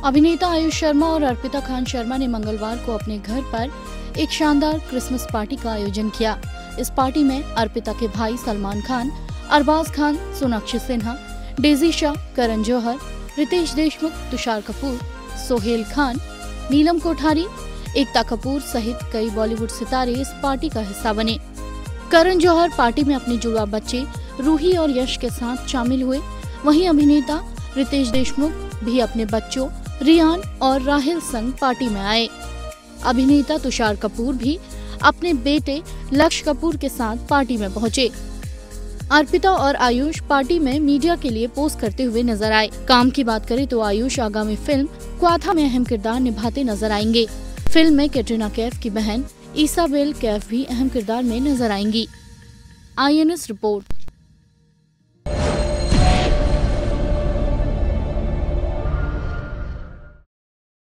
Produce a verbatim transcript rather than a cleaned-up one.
अभिनेता आयुष शर्मा और अर्पिता खान शर्मा ने मंगलवार को अपने घर पर एक शानदार क्रिसमस पार्टी का आयोजन किया। इस पार्टी में अर्पिता के भाई सलमान खान, अरबाज खान, सोनाक्षी सिन्हा, डेजी शाह, करण जौहर, रितेश देशमुख, तुषार कपूर, सोहेल खान, नीलम कोठारी, एकता कपूर सहित कई बॉलीवुड सितारे इस पार्टी का हिस्सा बने। करण जौहर पार्टी में अपने जुड़वा बच्चे रूही और यश के साथ शामिल हुए। वहीं अभिनेता रितेश देशमुख भी अपने बच्चों रियान और राहिल संग पार्टी में आए। अभिनेता तुषार कपूर भी अपने बेटे लक्ष्य कपूर के साथ पार्टी में पहुंचे। अर्पिता और आयुष पार्टी में मीडिया के लिए पोस्ट करते हुए नजर आए। काम की बात करें तो आयुष आगामी फिल्म क्वाथा में अहम किरदार निभाते नजर आएंगे। फिल्म में कैटरीना कैफ की बहन इसाबेल कैफ भी अहम किरदार में नजर आएंगी। I N S report.